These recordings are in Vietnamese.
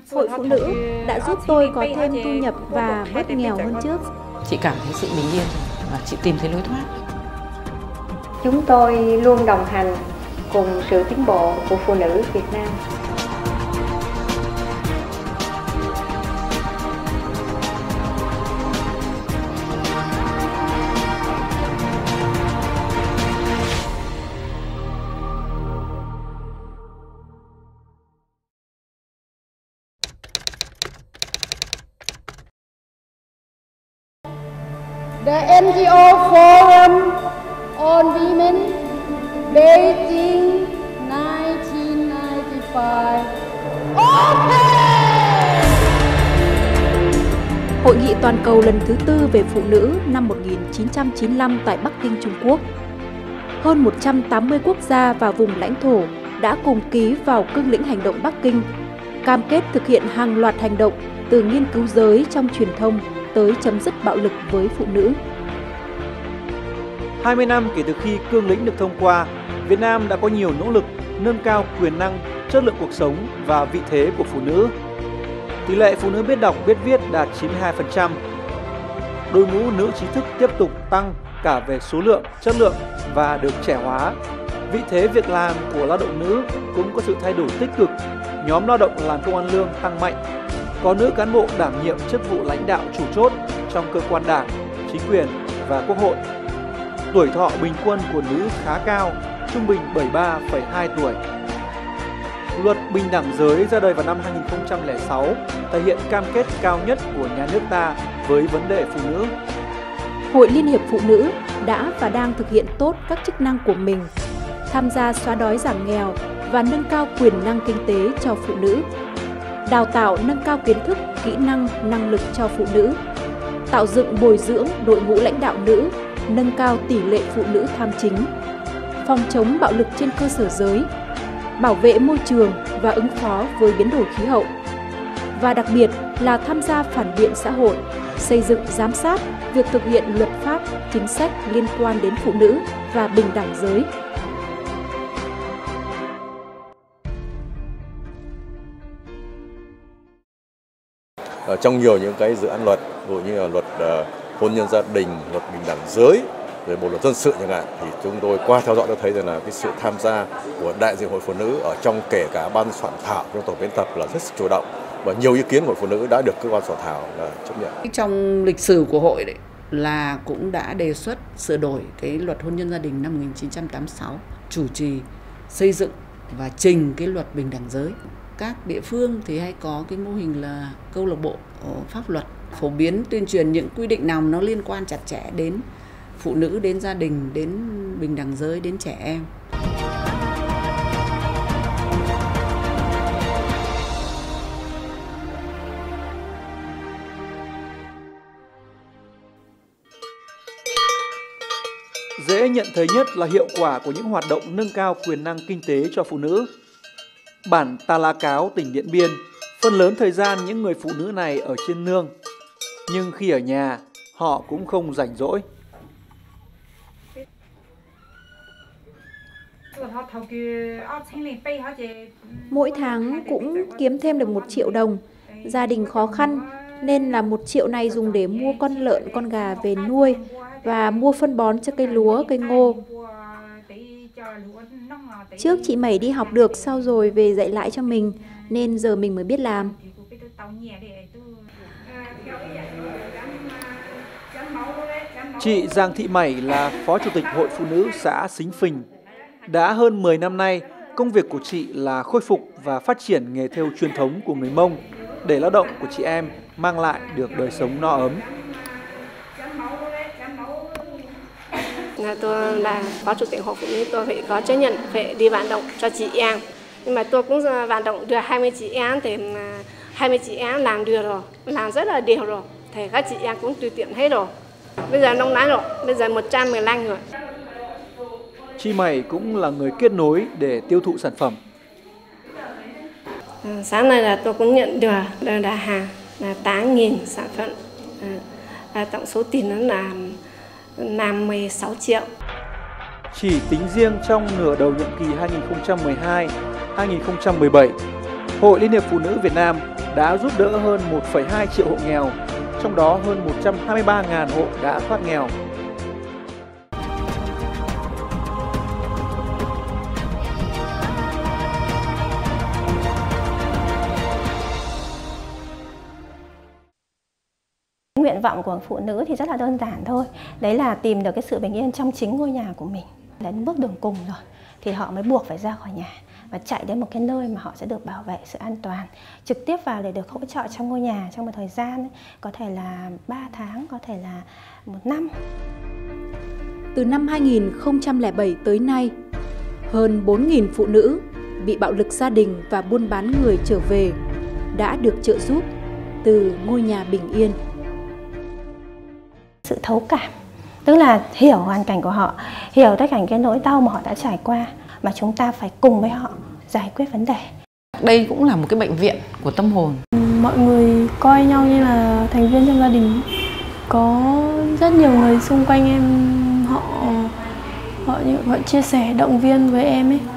Hội phụ nữ đã giúp tôi có thêm thu nhập và bớt nghèo hơn trước. Chị cảm thấy sự bình yên và chị tìm thấy lối thoát. Chúng tôi luôn đồng hành cùng sự tiến bộ của phụ nữ Việt Nam. The NGO Forum on Women, Beijing, 1995. Open! Hội nghị toàn cầu lần thứ 4 về phụ nữ năm 1995 tại Bắc Kinh, Trung Quốc. Hơn 180 quốc gia và vùng lãnh thổ đã cùng ký vào cương lĩnh hành động Bắc Kinh, cam kết thực hiện hàng loạt hành động từ nghiên cứu giới trong truyền thông tới chấm dứt bạo lực với phụ nữ. 20 năm kể từ khi cương lĩnh được thông qua, Việt Nam đã có nhiều nỗ lực nâng cao quyền năng, chất lượng cuộc sống và vị thế của phụ nữ. Tỷ lệ phụ nữ biết đọc, biết viết đạt 92%. Đội ngũ nữ trí thức tiếp tục tăng cả về số lượng, chất lượng và được trẻ hóa. Vị thế việc làm của lao động nữ cũng có sự thay đổi tích cực. Nhóm lao động làm công ăn lương tăng mạnh. Có nữ cán bộ đảm nhiệm chức vụ lãnh đạo chủ chốt trong cơ quan đảng, chính quyền và quốc hội. Tuổi thọ bình quân của nữ khá cao, trung bình 73,2 tuổi. Luật bình đẳng giới ra đời vào năm 2006, thể hiện cam kết cao nhất của nhà nước ta với vấn đề phụ nữ. Hội Liên hiệp Phụ nữ đã và đang thực hiện tốt các chức năng của mình, tham gia xóa đói giảm nghèo và nâng cao quyền năng kinh tế cho phụ nữ, đào tạo nâng cao kiến thức, kỹ năng, năng lực cho phụ nữ, tạo dựng bồi dưỡng đội ngũ lãnh đạo nữ, nâng cao tỷ lệ phụ nữ tham chính, phòng chống bạo lực trên cơ sở giới, bảo vệ môi trường và ứng phó với biến đổi khí hậu. Và đặc biệt là tham gia phản biện xã hội, xây dựng giám sát việc thực hiện luật pháp, chính sách liên quan đến phụ nữ và bình đẳng giới. Trong nhiều những cái dự án luật, ví dụ như là luật hôn nhân gia đình, luật bình đẳng giới, rồi bộ luật dân sự chẳng hạn, thì chúng tôi qua theo dõi đã thấy rằng là cái sự tham gia của đại diện hội phụ nữ ở trong kể cả ban soạn thảo trong tổ biên tập là rất chủ động, và nhiều ý kiến của phụ nữ đã được cơ quan soạn thảo là chấp nhận. Trong lịch sử của hội đấy là cũng đã đề xuất sửa đổi cái luật hôn nhân gia đình năm 1986, chủ trì xây dựng và trình cái luật bình đẳng giới. Các địa phương thì hay có cái mô hình là câu lạc bộ pháp luật, phổ biến tuyên truyền những quy định nào nó liên quan chặt chẽ đến phụ nữ, đến gia đình, đến bình đẳng giới, đến trẻ em. Dễ nhận thấy nhất là hiệu quả của những hoạt động nâng cao quyền năng kinh tế cho phụ nữ. Bản Ta La Cáo, tỉnh Điện Biên, phần lớn thời gian những người phụ nữ này ở trên nương. Nhưng khi ở nhà, họ cũng không rảnh rỗi. Mỗi tháng cũng kiếm thêm được 1 triệu đồng. Gia đình khó khăn nên là 1 triệu này dùng để mua con lợn, con gà về nuôi và mua phân bón cho cây lúa, cây ngô. Trước chị Mẩy đi học được, sau rồi về dạy lại cho mình, nên giờ mình mới biết làm. Chị Giang Thị Mẩy là Phó Chủ tịch Hội Phụ nữ xã Xính Phình. Đã hơn 10 năm nay, công việc của chị là khôi phục và phát triển nghề thêu truyền thống của người Mông để lao động của chị em mang lại được đời sống no ấm. Tôi là Phó Chủ tịch Hội Phụ nữ, tôi phải có trách nhiệm phải đi vận động cho chị em. Nhưng mà tôi cũng vận động được 20 chị em thì 20 chị em làm được rồi, làm rất là đều rồi. Thì các chị em cũng tùy tiện hết rồi. Bây giờ nông nái rồi, bây giờ 115 rồi. Chị Mẩy cũng là người kết nối để tiêu thụ sản phẩm. Sáng nay là tôi cũng nhận được đơn đặt hàng là 8.000 sản phẩm. Tổng số tiền nó là 16 triệu. Chỉ tính riêng trong nửa đầu nhiệm kỳ 2012-2017, Hội Liên hiệp Phụ nữ Việt Nam đã giúp đỡ hơn 1,2 triệu hộ nghèo, trong đó hơn 123.000 hộ đã thoát nghèo. Nguyện vọng của phụ nữ thì rất là đơn giản thôi. Đấy là tìm được cái sự bình yên trong chính ngôi nhà của mình. Đến bước đường cùng rồi thì họ mới buộc phải ra khỏi nhà và chạy đến một cái nơi mà họ sẽ được bảo vệ sự an toàn. Trực tiếp vào để được hỗ trợ trong ngôi nhà trong một thời gian có thể là 3 tháng, có thể là 1 năm. Từ năm 2007 tới nay, hơn 4.000 phụ nữ bị bạo lực gia đình và buôn bán người trở về đã được trợ giúp từ ngôi nhà bình yên. Sự thấu cảm, tức là hiểu hoàn cảnh của họ, hiểu tất cả cái nỗi đau mà họ đã trải qua, mà chúng ta phải cùng với họ giải quyết vấn đề. Đây cũng là một cái bệnh viện của tâm hồn. Mọi người coi nhau như là thành viên trong gia đình. Có rất nhiều người xung quanh em, họ chia sẻ, động viên với em ấy.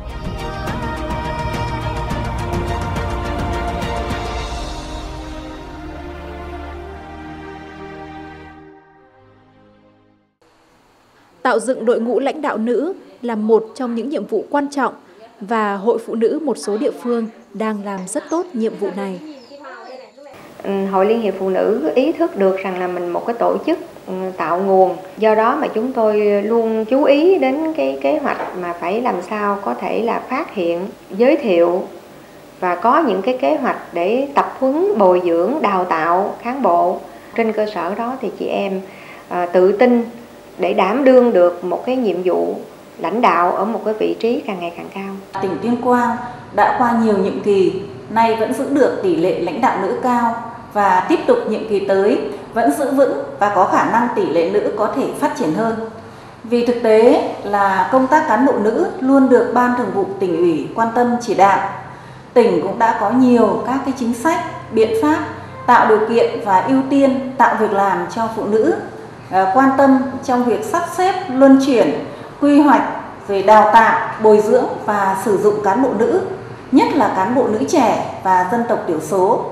Tạo dựng đội ngũ lãnh đạo nữ là một trong những nhiệm vụ quan trọng và Hội Phụ nữ một số địa phương đang làm rất tốt nhiệm vụ này. Hội Liên hiệp Phụ nữ ý thức được rằng là mình một cái tổ chức tạo nguồn. Do đó mà chúng tôi luôn chú ý đến cái kế hoạch mà phải làm sao có thể là phát hiện, giới thiệu và có những cái kế hoạch để tập huấn, bồi dưỡng, đào tạo cán bộ. Trên cơ sở đó thì chị em tự tin để đảm đương được một cái nhiệm vụ lãnh đạo ở một cái vị trí càng ngày càng cao. Tỉnh Tuyên Quang đã qua nhiều nhiệm kỳ, nay vẫn giữ được tỷ lệ lãnh đạo nữ cao và tiếp tục nhiệm kỳ tới vẫn giữ vững và có khả năng tỷ lệ nữ có thể phát triển hơn. Vì thực tế là công tác cán bộ nữ luôn được Ban Thường vụ Tỉnh ủy quan tâm chỉ đạo. Tỉnh cũng đã có nhiều các cái chính sách, biện pháp tạo điều kiện và ưu tiên tạo việc làm cho phụ nữ, quan tâm trong việc sắp xếp, luân chuyển, quy hoạch về đào tạo, bồi dưỡng và sử dụng cán bộ nữ, nhất là cán bộ nữ trẻ và dân tộc thiểu số.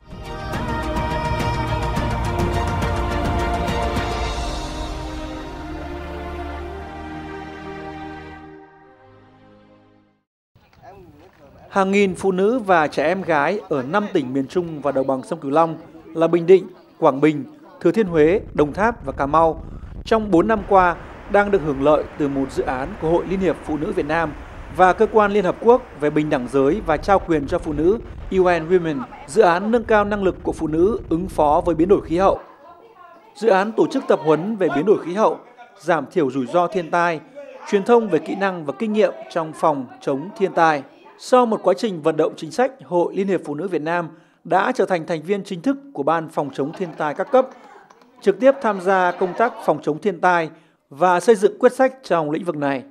Hàng nghìn phụ nữ và trẻ em gái ở 5 tỉnh miền Trung và đồng bằng sông Cửu Long là Bình Định, Quảng Bình, Thừa Thiên Huế, Đồng Tháp và Cà Mau trong 4 năm qua đang được hưởng lợi từ một dự án của Hội Liên hiệp Phụ nữ Việt Nam và Cơ quan Liên Hợp Quốc về bình đẳng giới và trao quyền cho phụ nữ UN Women, dự án nâng cao năng lực của phụ nữ ứng phó với biến đổi khí hậu. Dự án tổ chức tập huấn về biến đổi khí hậu, giảm thiểu rủi ro thiên tai, truyền thông về kỹ năng và kinh nghiệm trong phòng chống thiên tai. Sau một quá trình vận động chính sách, Hội Liên hiệp Phụ nữ Việt Nam đã trở thành thành viên chính thức của Ban phòng chống thiên tai các cấp, trực tiếp tham gia công tác phòng chống thiên tai và xây dựng quyết sách trong lĩnh vực này.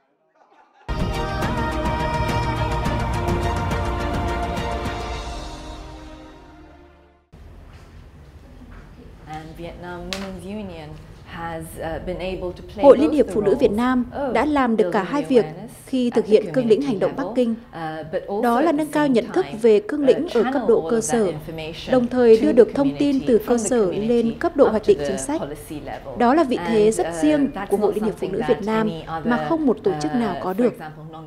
Hội Liên hiệp Phụ nữ Việt Nam đã làm được cả hai việc khi thực hiện cương lĩnh hành động Bắc Kinh. Đó là nâng cao nhận thức về cương lĩnh ở cấp độ cơ sở, đồng thời đưa được thông tin từ cơ sở lên cấp độ hoạch định chính sách. Đó là vị thế rất riêng của Hội Liên hiệp Phụ nữ Việt Nam mà không một tổ chức nào có được.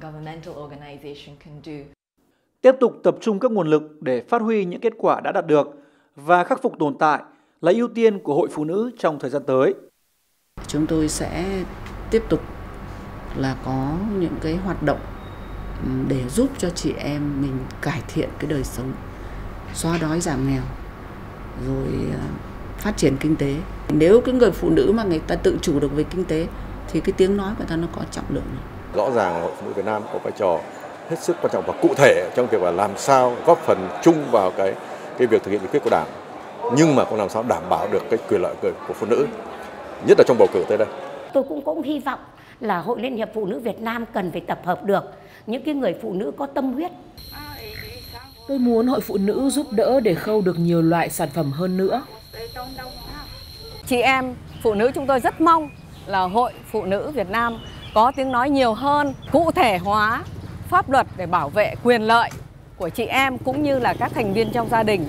Tiếp tục tập trung các nguồn lực để phát huy những kết quả đã đạt được và khắc phục tồn tại là ưu tiên của Hội Phụ nữ trong thời gian tới. Chúng tôi sẽ tiếp tục là có những cái hoạt động để giúp cho chị em mình cải thiện cái đời sống, xóa đói giảm nghèo, rồi phát triển kinh tế. Nếu cái người phụ nữ mà người ta tự chủ được về kinh tế thì cái tiếng nói của ta nó có trọng lượng. Rõ ràng Hội Phụ nữ Việt Nam có vai trò hết sức quan trọng và cụ thể trong việc là làm sao góp phần chung vào cái việc thực hiện nghị quyết của Đảng, nhưng mà cũng làm sao đảm bảo được cái quyền lợi của phụ nữ, nhất là trong bầu cử tới đây. Tôi cũng hy vọng là Hội Liên hiệp Phụ nữ Việt Nam cần phải tập hợp được những cái người phụ nữ có tâm huyết. Tôi muốn Hội Phụ nữ giúp đỡ để khâu được nhiều loại sản phẩm hơn nữa. Chị em phụ nữ chúng tôi rất mong là Hội Phụ nữ Việt Nam có tiếng nói nhiều hơn, cụ thể hóa pháp luật để bảo vệ quyền lợi của chị em cũng như là các thành viên trong gia đình.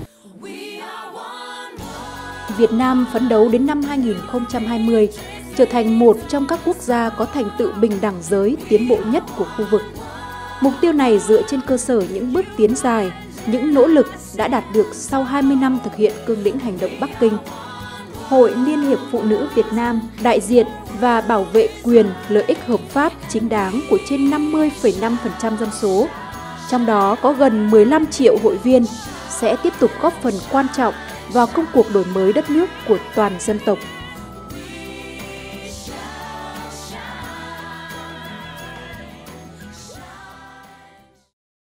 Việt Nam phấn đấu đến năm 2020 trở thành một trong các quốc gia có thành tựu bình đẳng giới tiến bộ nhất của khu vực. Mục tiêu này dựa trên cơ sở những bước tiến dài, những nỗ lực đã đạt được sau 20 năm thực hiện cương lĩnh hành động Bắc Kinh. Hội Liên hiệp Phụ nữ Việt Nam đại diện và bảo vệ quyền lợi ích hợp pháp chính đáng của trên 50,5% dân số, trong đó có gần 15 triệu hội viên, sẽ tiếp tục góp phần quan trọng vào công cuộc đổi mới đất nước của toàn dân tộc.